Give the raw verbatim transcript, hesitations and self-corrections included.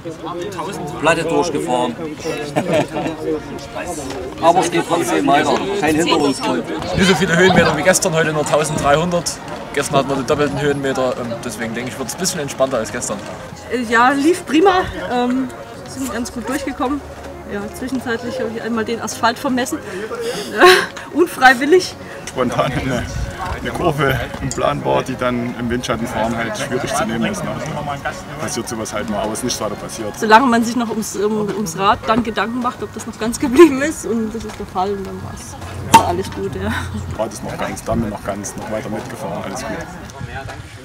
Platte durchgefahren. Aber es geht trotzdem weiter, kein Hinderungsgrund. Nicht so viele Höhenmeter wie gestern, heute nur dreizehnhundert. Gestern hatten wir die doppelten Höhenmeter, deswegen denke ich, wird es ein bisschen entspannter als gestern. Ja, lief prima, ähm, sind ganz gut durchgekommen. Ja, zwischenzeitlich habe ich einmal den Asphalt vermessen, äh, unfreiwillig. Spontan eine, eine Kurve im Plan war, die dann im Windschatten fahren halt schwierig zu nehmen ist. Also passiert sowas halt mal, aber es ist nichts weiter passiert. Solange man sich noch ums, um, ums Rad dann Gedanken macht, ob das noch ganz geblieben ist, und das ist der Fall, und dann war es alles gut. Ja. Rad ist noch ganz, Damme noch ganz, noch weiter mitgefahren, alles gut.